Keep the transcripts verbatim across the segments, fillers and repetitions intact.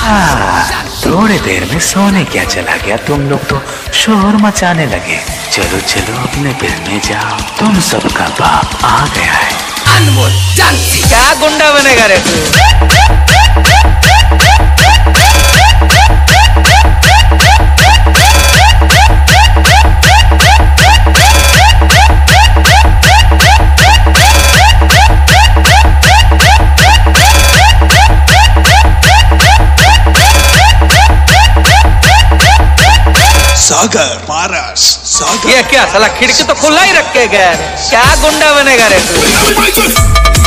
हाँ, थोड़ी देर में सोने क्या चला गया, तुम लोग तो शोर मचाने लगे। चलो चलो अपने बिल में जाओ, तुम सबका बाप आ गया है। अनमोल जानती क्या गुंडा बनेगा रे तू। सागर पारस सागर। ये क्या साला खिड़की तो खुला ही रख के गया, क्या गुंडा बनेगा रे तू।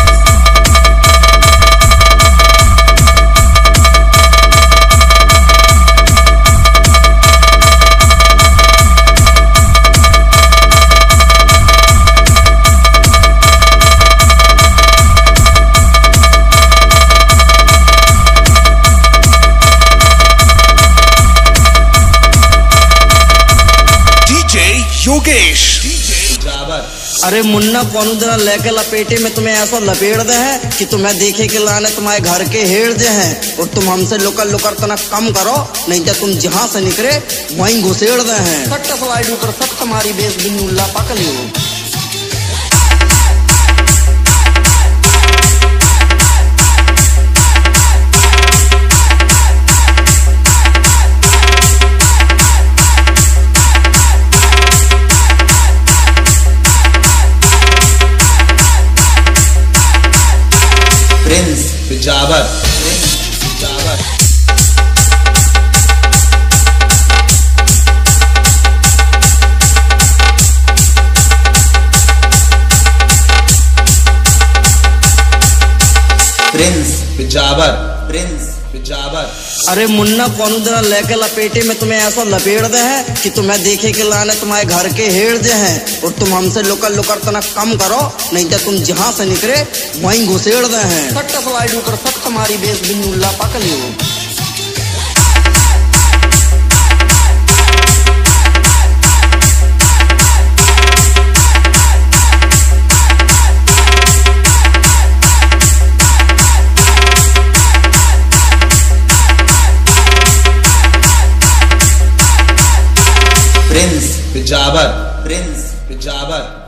योगेश अरे मुन्ना कौन जरा लेके लपेटे में तुम्हें ऐसा लपेट दे है कि तुम्हें देखे के लाने तुम्हारे घर के हेड़ दे हैं, और तुम हमसे लुकर लुकर तना कम करो, नहीं तो तुम जहां से निकले वहीं घुसेड़ दे हैं। सट्टा स्लाइड ऊपर सब तुम्हारी बेस बिन्नुल्ला पकड़ लियो। Prince Bijawar prince Bijawar prince Bijawar prince Bijawar अरे मुन्ना कौन जरा लेके लपेटे में तुम्हें ऐसा लपेट दे है कि तुम्हें देखे के लाने तुम्हारे घर के हेड़ दे हैं, और तुम हमसे लुकर लुकर तना कम करो, नहीं तो तुम जहां से निकले वहीं घुसेड़ दे हैं। सट्टा स्लाइड ऊपर सब तुम्हारी बेस बिन्नुल्ला पकड़ लियो। Prince Bijawar prince Bijawar.